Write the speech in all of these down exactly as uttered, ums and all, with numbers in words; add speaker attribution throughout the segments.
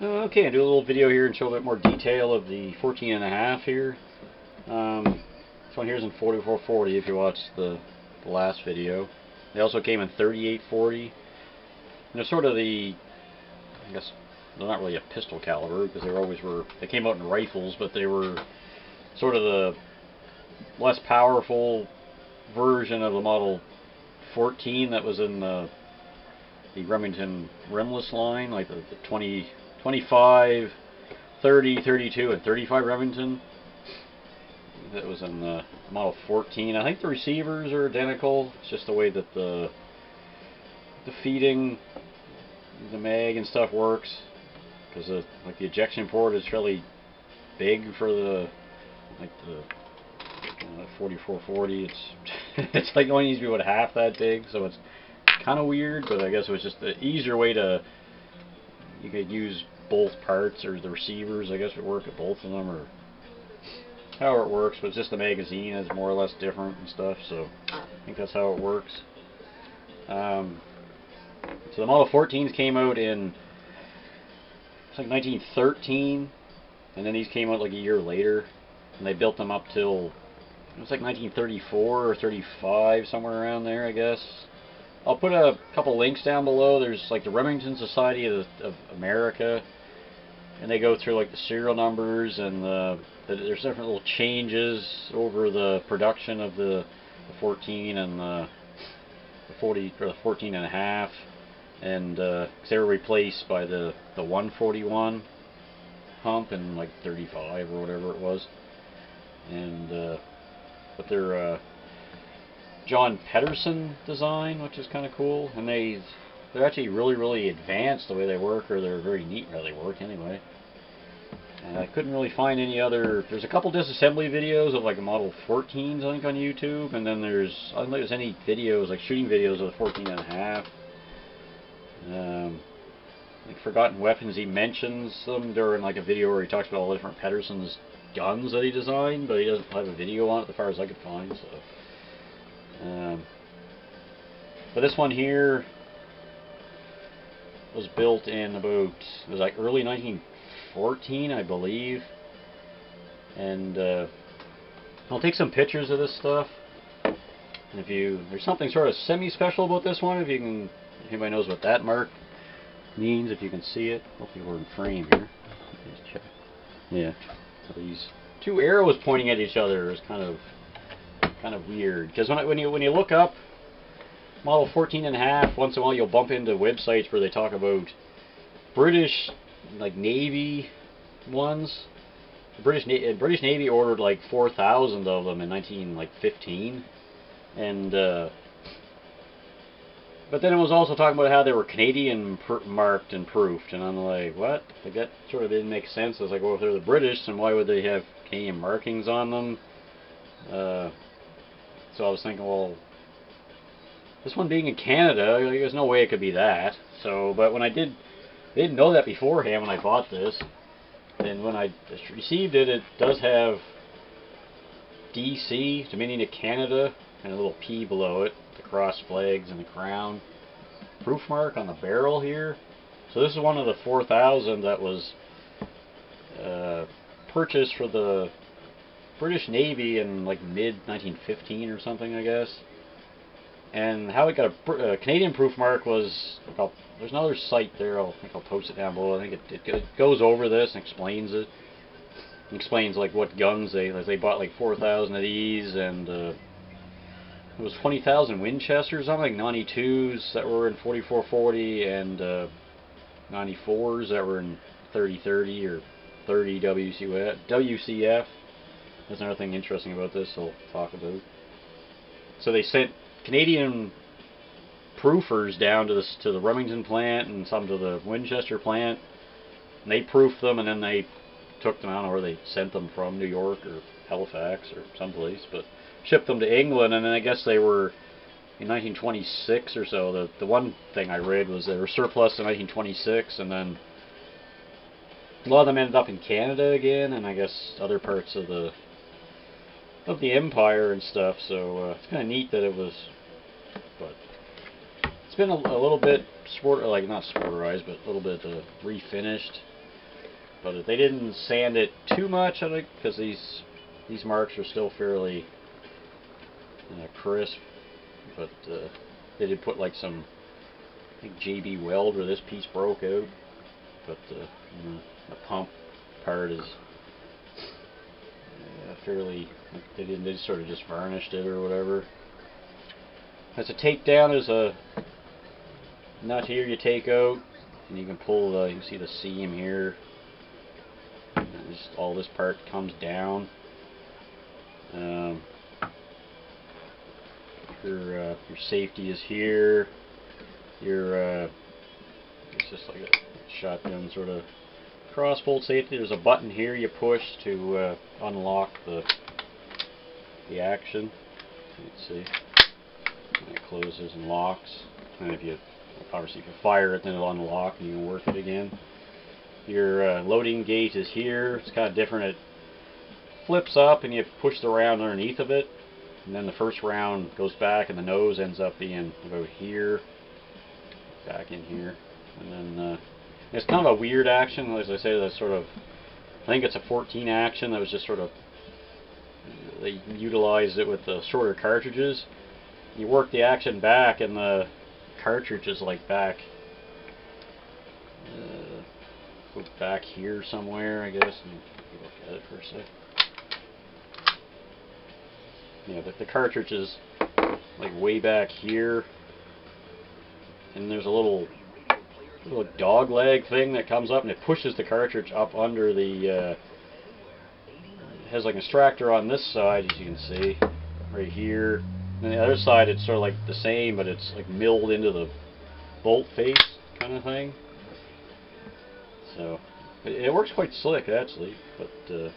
Speaker 1: Okay, I'll do a little video here and show a bit more detail of the fourteen and a half here. Um, this one here is in forty-four forty if you watched the, the last video. They also came in thirty-eight forty. And they're sort of the, I guess, they're not really a pistol caliber because they were always were, they came out in rifles, but they were sort of the less powerful version of the Model fourteen that was in the, the Remington rimless line, like the, the twenty, twenty-five, thirty, thirty-two, and thirty-five Remington. That was in the Model fourteen. I think the receivers are identical. It's just the way that the the feeding, the mag and stuff works, because like the ejection port is fairly big for the like the uh, forty-four forty. It's it's like only needs to be about half that big, so it's kind of weird. But I guess it was just the easier way to, you could use both parts, or the receivers I guess would work at both of them, or however it works. But it's just the magazine is more or less different and stuff, so I think that's how it works. Um, so the Model fourteens came out in, it's like nineteen thirteen, and then these came out like a year later, and they built them up till, it was like nineteen thirty-four or thirty-five, somewhere around there, I guess. I'll put a couple links down below. There's like the Remington Society of, of America, and they go through like the serial numbers, and the, the, there's different little changes over the production of the, the fourteen and the, the forty, or the fourteen and a half, and uh, 'cause they were replaced by the the one forty-one hump in like thirty-five or whatever it was, and uh, but they're uh, John Pedersen design, which is kind of cool, and they they're actually really really advanced the way they work, or they're very neat how they work anyway. And I couldn't really find any other. There's a couple disassembly videos of like Model fourteens I think on YouTube, and then there's I don't think there's any videos like shooting videos of the fourteen and a half. Um, like Forgotten Weapons, he mentions them during like a video where he talks about all the different Pedersen's guns that he designed, but he doesn't have a video on it as far as I could find. So, um, but this one here was built in about, it was like early nineteen fourteen, I believe, and uh, I'll take some pictures of this stuff. And if you, there's something sort of semi-special about this one, if you can, if anybody knows what that mark means, if you can see it. Hopefully we're in frame here. Let's check. Yeah. So these two arrows pointing at each other is kind of kind of weird, because when I, when you when you look up Model fourteen and a half, once in a while you'll bump into websites where they talk about British like Navy ones. The British Na British Navy ordered like four thousand of them in nineteen fifteen, and uh, but then it was also talking about how they were Canadian pr marked and proofed, and I'm like, what? Like that sort of didn't make sense. I was like, well, if they're the British, then why would they have Canadian markings on them? Uh, so I was thinking, well, this one being in Canada, there's no way it could be that. So, but when I did, I didn't know that beforehand when I bought this, and when I received it, it does have D C, Dominion of Canada, and a little P below it, the cross flags and the crown. Proof mark on the barrel here. So this is one of the four thousand that was uh, purchased for the British Navy in like mid nineteen fifteen or something, I guess. And how it got a uh, Canadian proof mark was, I'll, there's another site there, I'll, I think I'll post it down below. I think it, it, it goes over this and explains it. It explains like what guns they, like they bought like four thousand of these, and uh, it was twenty thousand Winchesters, something, ninety-twos that were in forty-four forty, and uh, ninety-fours that were in thirty thirty or thirty W C F. There's another thing interesting about this I'll talk about. So they sent Canadian proofers down to the, to the Remington plant and some to the Winchester plant, and they proofed them, and then they took them, I don't know where they sent them from, New York or Halifax or someplace, but shipped them to England, and then I guess they were in nineteen twenty-six or so. The, the one thing I read was they were surplus in nineteen twenty-six, and then a lot of them ended up in Canada again, and I guess other parts of the of the empire and stuff. So uh, it's kind of neat that it was, but it's been a, a little bit sport, like not sporterized, but a little bit uh, refinished. But they didn't sand it too much, I think, because these these marks are still fairly uh, crisp. But uh, they did put like some, I think, J B Weld where this piece broke out. But uh, you know, the pump part is uh, fairly. They didn't. They just sort of just varnished it or whatever. As a takedown, is a nut here you take out, and you can pull the. You can see the seam here. Just all this part comes down. Um, your uh, your safety is here. Your uh, it's just like a shotgun sort of cross bolt safety. There's a button here you push to uh, unlock the the action. Let's see. And it closes and locks. And if you obviously if you fire it, then it'll unlock and you can work it again. Your uh, loading gate is here. It's kind of different. It flips up and you push the round underneath of it, and then the first round goes back and the nose ends up being about here, back in here, and then uh, it's kind of a weird action. As I say, that's sort of, I think it's a fourteen action that was just sort of, they utilized it with the shorter cartridges. You work the action back and the cartridge is like back uh, Go back here somewhere, I guess, and look at it for a sec. Yeah, but the cartridge is like way back here, and there's a little little dog leg thing that comes up and it pushes the cartridge up under the. Uh, it has like an extractor on this side, as you can see, right here. And the other side, it's sort of like the same, but it's like milled into the bolt face kind of thing. So it, it works quite slick actually, but uh,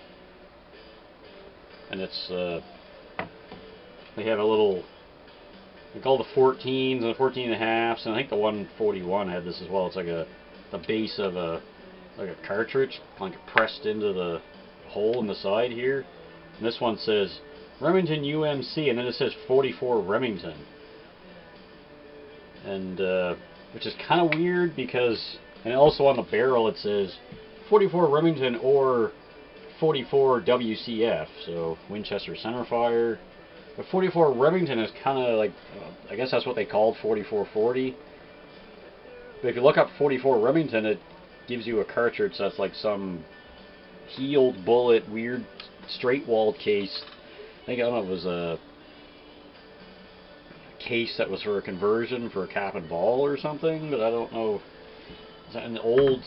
Speaker 1: and it's uh, they have a little, like all the fourteens and the fourteen and a halves, and I think the one forty-one had this as well. It's like a the base of a like a cartridge, like pressed into the hole in the side here. And this one says Remington U M C, and then it says forty-four Remington, and uh, which is kind of weird because. And also on the barrel it says forty-four Remington or forty-four W C F, so Winchester Centerfire. But forty-four Remington is kind of like, uh, I guess that's what they called forty-four forty. But if you look up forty-four Remington, it gives you a cartridge that's like some healed bullet, weird straight-walled case. I think, I don't know, it was a case that was for a conversion for a cap and ball or something, but I don't know. An old,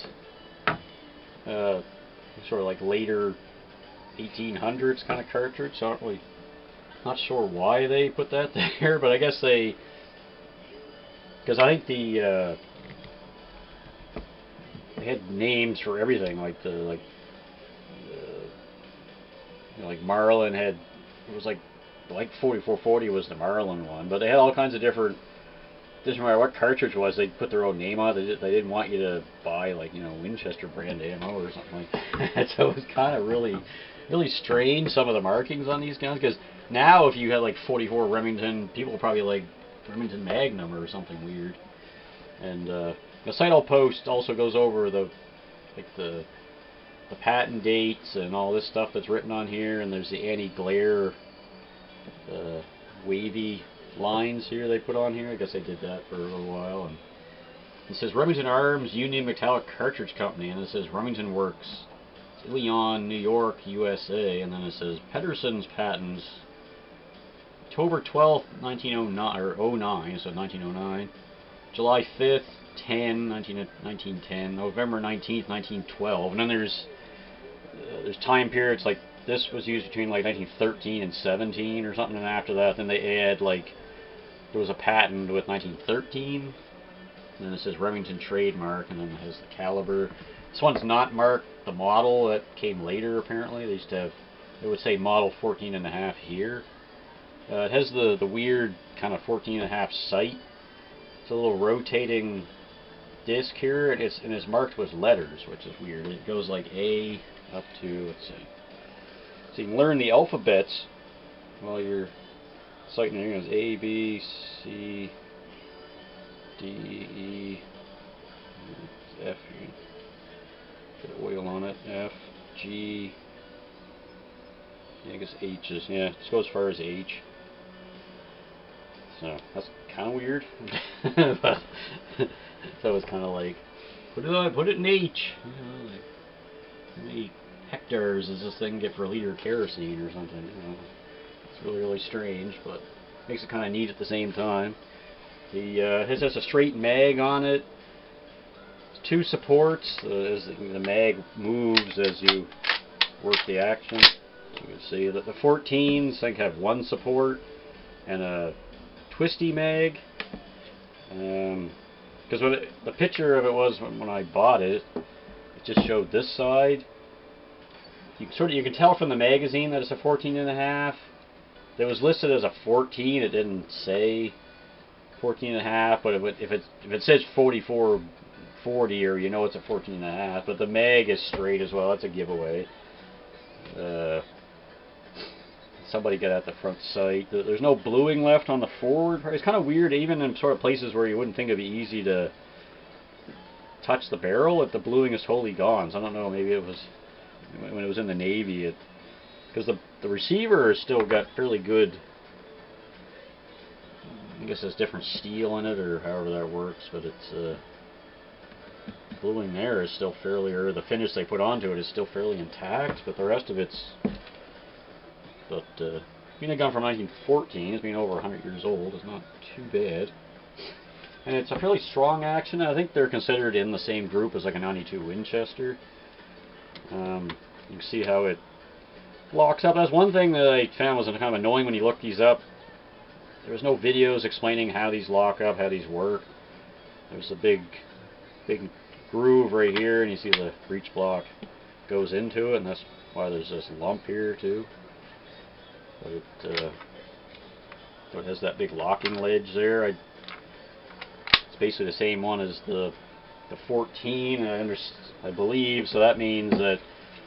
Speaker 1: uh, sort of like later eighteen hundreds kind of cartridge. So I'm really not sure why they put that there, but I guess they, because I think the uh, they had names for everything, like the like uh, you know, like Marlin had, it was like like forty-four forty was the Marlin one, but they had all kinds of different. Doesn't matter what cartridge it was, they put their own name on it. They didn't want you to buy, like, you know, Winchester brand ammo or something like that. So it was kind of really, really strange, some of the markings on these guns. Because now, if you had like forty-four Remington, people will probably like Remington Magnum or something weird. And uh, the Signal Post also goes over the, like the, the patent dates and all this stuff that's written on here. And there's the anti-glare, uh, wavy lines here they put on here. I guess they did that for a little while. And it says Remington Arms Union Metallic Cartridge Company, and it says Remington Works, Leon, New York, U S A, and then it says Pedersen's Patents, October twelfth, nineteen oh nine, or oh nine, so nineteen oh nine, July fifth, ten, nineteen ten, November nineteenth, nineteen twelve, and then there's uh, there's time periods like this was used between like nineteen thirteen and seventeen or something, and after that then they add like there was a patent with nineteen thirteen, and then it says Remington trademark, and then it has the caliber. This one's not marked the model that came later apparently. They used to have, it would say model fourteen and a half here. Uh, it has the, the weird kind of fourteen and a half sight. It's a little rotating disc here, and it's, and it's marked with letters, which is weird. It goes like A up to, let's see. So you can learn the alphabets while you're sighting it. It goes A, B, C, D, E, F. Get oil F, G, yeah, I guess H is, yeah, let's go as far as H. So, that's kind of weird. But, so it's kind of like, put it on, put it in H. You know, like, how many hectares does this thing get for a liter of kerosene or something? You know, it's really, really strange, but makes it kind of neat at the same time. The uh, this has a straight mag on it. Two supports uh, as the, the mag moves as you work the action. You can see that the fourteens I think have one support and a twisty mag. Um, because what it, the picture of it was when, when I bought it, it just showed this side. You sort of you can tell from the magazine that it's a fourteen and a half. It was listed as a fourteen. It didn't say fourteen and a half, but it would, if it if it says forty-four forty, or you know it's a fourteen and a half. But the mag is straight as well. That's a giveaway. Uh, somebody got at the front sight. There's no bluing left on the forward. It's kind of weird, even in sort of places where you wouldn't think it'd be easy to touch the barrel. If the bluing is totally gone, so I don't know. Maybe it was when it was in the Navy. It because the the receiver has still got fairly good. I guess there's different steel in it, or however that works, but it's uh, bluing there is still fairly, or the finish they put onto it is still fairly intact, but the rest of it's, but uh, being a gun from nineteen fourteen, it's being over one hundred years old, is not too bad. And it's a fairly strong action. I think they're considered in the same group as like a ninety-two Winchester. Um, you can see how it locks up. That's one thing that I found was kind of annoying when you look these up. There was no videos explaining how these lock up, how these work. There's a big, big groove right here, and you see the breech block goes into it, and that's why there's this lump here too. But it, uh, so it has that big locking ledge there. I, it's basically the same one as the the fourteen, I, under, I believe. So that means that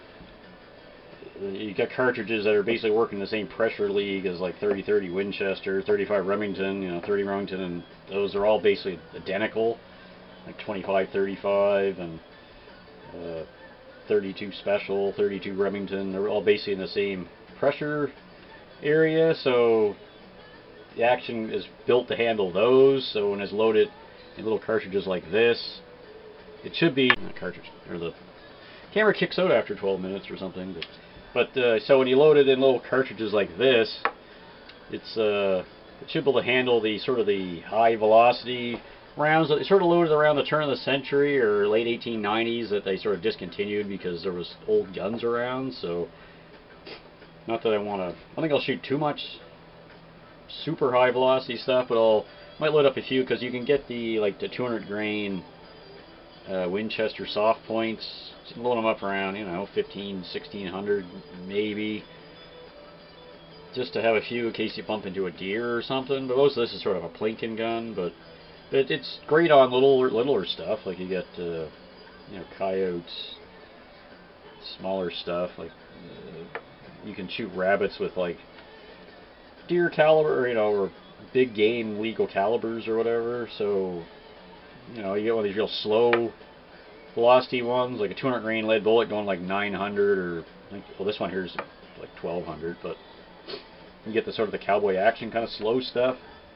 Speaker 1: you got cartridges that are basically working the same pressure league as like thirty thirty Winchester, thirty-five Remington, you know, thirty Remington, and those are all basically identical, like twenty-five thirty-five and uh, thirty-two Special, thirty-two Remington. They're all basically in the same pressure area, so the action is built to handle those. So when it's loaded in little cartridges like this, it should be uh, cartridge or the camera kicks out after twelve minutes or something. But But uh, so when you load it in little cartridges like this, it's uh, it should be able to handle the sort of the high velocity rounds that they sort of loaded around the turn of the century or late eighteen nineties that they sort of discontinued because there was old guns around. So not that I want to. I think I'll shoot too much super high velocity stuff, but I'll might load up a few because you can get the like the two hundred grain uh, Winchester soft points. Load them up around, you know, fifteen, sixteen hundred maybe, just to have a few in case you bump into a deer or something. But most of this is sort of a plinking gun, but it, it's great on little littler stuff. Like you get, uh, you know, coyotes, smaller stuff. Like uh, you can shoot rabbits with like deer caliber, or, you know, or big game legal calibers or whatever. So you know, you get one of these real slow velocity ones, like a two hundred grain lead bullet going like nine hundred, or well, this one here is like twelve hundred, but you get the sort of the cowboy action kind of slow stuff.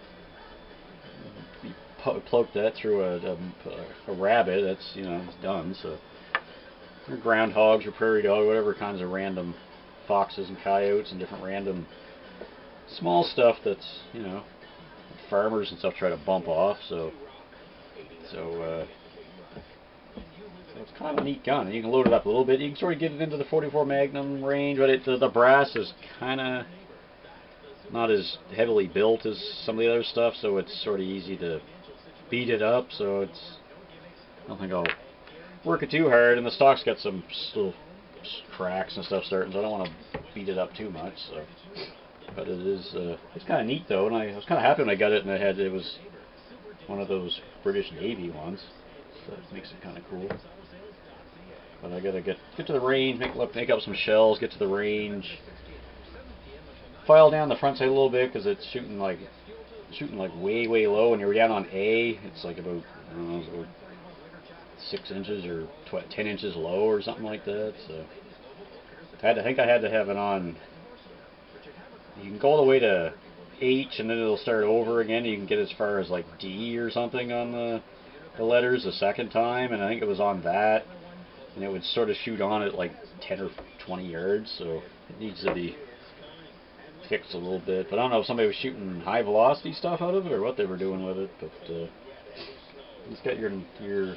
Speaker 1: You poke that through a, a, a rabbit, that's, you know, it's done. So or groundhogs or prairie dog, whatever kinds of random foxes and coyotes and different random small stuff that's, you know, farmers and stuff try to bump off. So so uh So it's kind of a neat gun. You can load it up a little bit. You can sort of get it into the forty-four Magnum range, but it, the, the brass is kind of not as heavily built as some of the other stuff, so it's sort of easy to beat it up. So it's, I don't think I'll work it too hard. And the stock's got some little cracks and stuff starting, so I don't want to beat it up too much. So, but it is, uh, it's kind of neat though, and I, I was kind of happy when I got it, and I had it was one of those British Navy ones, so that makes it kind of cool. But I gotta get get to the range, make make up some shells, get to the range, file down the front sight a little bit because it's shooting like shooting like way way low. When you're down on A, it's like about I don't know, it's about six inches or tw ten inches low or something like that. So I had to, I think I had to have it on. You can go all the way to H and then it'll start over again. You can get as far as like D or something on the, the letters the second time, and I think it was on that, and it would sort of shoot on at like ten or twenty yards, so it needs to be fixed a little bit. But I don't know if somebody was shooting high velocity stuff out of it or what they were doing with it, but uh, it's got your your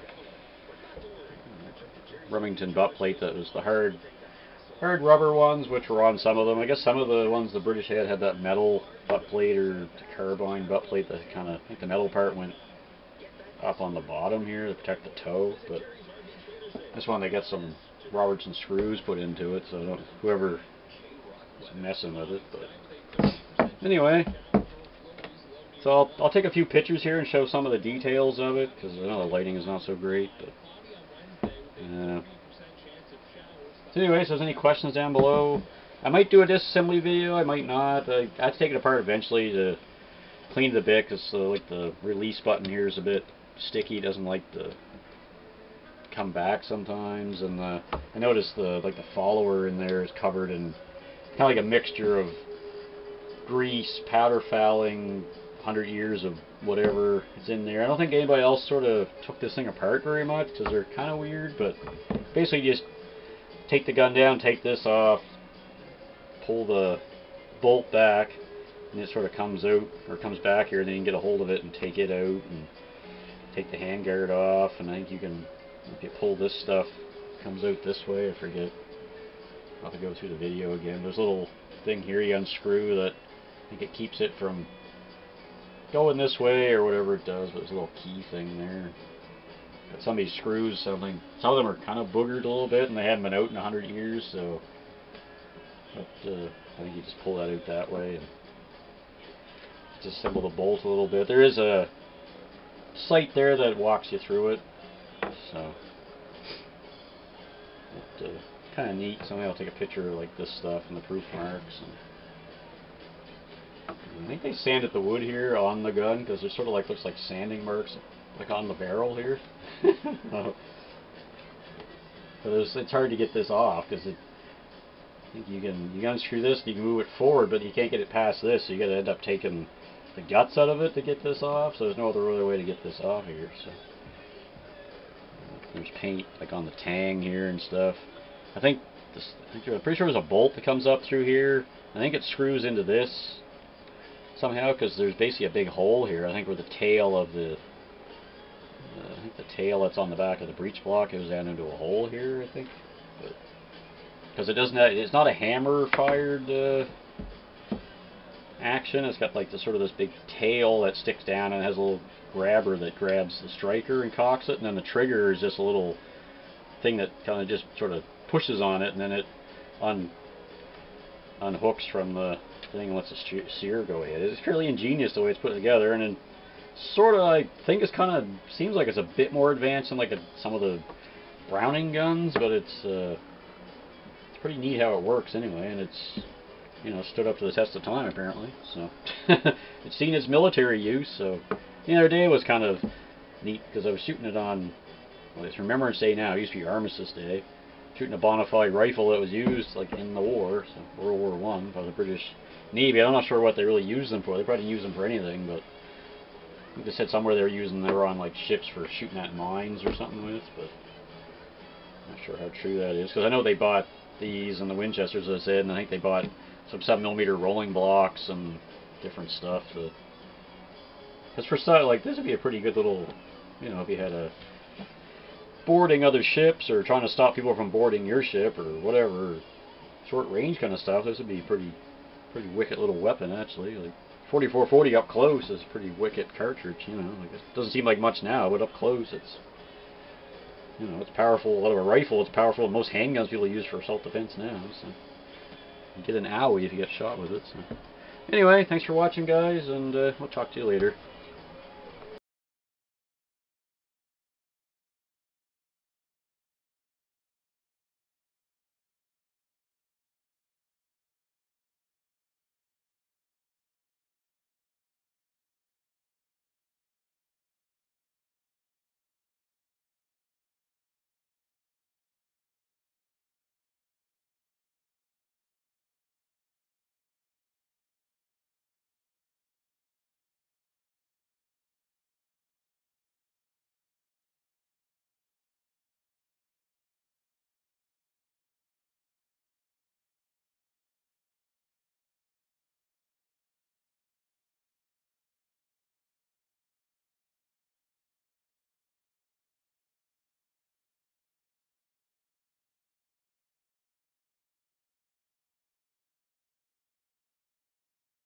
Speaker 1: Remington butt plate that was the hard hard rubber ones, which were on some of them. I guess some of the ones the British had had that metal butt plate or the carbine butt plate that kind of, I think the metal part went up on the bottom here to protect the toe, but this one they got some Robertson screws put into it, so I don't, whoever is messing with it. But anyway, so I'll, I'll take a few pictures here and show some of the details of it, because I know the lighting is not so great. But uh, so anyway, so if there's any questions down below, I might do a disassembly video, I might not. I, I have to take it apart eventually to clean it a bit, because uh, like the release button here is a bit sticky, doesn't like to come back sometimes, and uh, I noticed the like the follower in there is covered in kind of like a mixture of grease, powder fouling, one hundred years of whatever is in there. I don't think anybody else sort of took this thing apart very much because they're kind of weird, but basically just take the gun down, take this off, pull the bolt back, and it sort of comes out, or comes back here, and then you can get a hold of it and take it out, and take the handguard off, and I think you can, if you pull this stuff, it comes out this way, I forget. I'll have to go through the video again. There's a little thing here you unscrew that, I think it keeps it from going this way, or whatever it does, but there's a little key thing there. But some of these screws, something, some of them are kind of boogered a little bit, and they haven't been out in a hundred years, so but, uh, I think you just pull that out that way and disassemble the bolt a little bit. There is a sight there that walks you through it, so but, uh, kind of neat. Somebody will take a picture of like this stuff and the proof marks. And I think they sanded the wood here on the gun because it sort of like looks like sanding marks, like on the barrel here. uh, but it was, it's hard to get this off because it. I think you can you can unscrew this, and you can move it forward, but you can't get it past this. So you got to end up taking the guts out of it to get this off. So there's no other really way to get this off here. So there's paint like on the tang here and stuff. I think this. I think I'm pretty sure there's a bolt that comes up through here. I think it screws into this somehow because there's basically a big hole here. I think where the tail of the uh, I think the tail that's on the back of the breech block goes down into a hole here. I think. But, because it doesn't, have, it's not a hammer-fired uh, action. It's got like the sort of this big tail that sticks down and has a little grabber that grabs the striker and cocks it, and then the trigger is just a little thing that kind of just sort of pushes on it, and then it un unhooks from the thing and lets the sear go ahead. It's fairly ingenious the way it's put together, and then sort of I think it's kind of seems like it's a bit more advanced than like a, some of the Browning guns, but it's. Uh, Pretty neat how it works anyway, and it's, you know, stood up to the test of time apparently. So it's seen its military use. So the other day was kind of neat because I was shooting it on, well, it's Remembrance Day now. It used to be Armistice Day. Shooting a bona fide rifle that was used like in the war, so World War One, by the British Navy. I'm not sure what they really used them for. They probably didn't use them for anything, but I think they said somewhere they were using they were on like ships for shooting at mines or something with. But I'm not sure how true that is because I know they bought these and the Winchesters, as I said, and I think they bought some seven millimeter rolling blocks and different stuff. Because for stuff like this would be a pretty good little, you know, if you had a boarding other ships or trying to stop people from boarding your ship or whatever, short range kind of stuff, this would be a pretty, pretty wicked little weapon actually. Like forty-four forty up close is a pretty wicked cartridge, you know. Like it doesn't seem like much now, but up close it's. You know, it's powerful. Out of a rifle, it's powerful. Most handguns people use for self-defense now. So you get an owie if you get shot with it. So anyway, thanks for watching, guys, and uh, we'll talk to you later.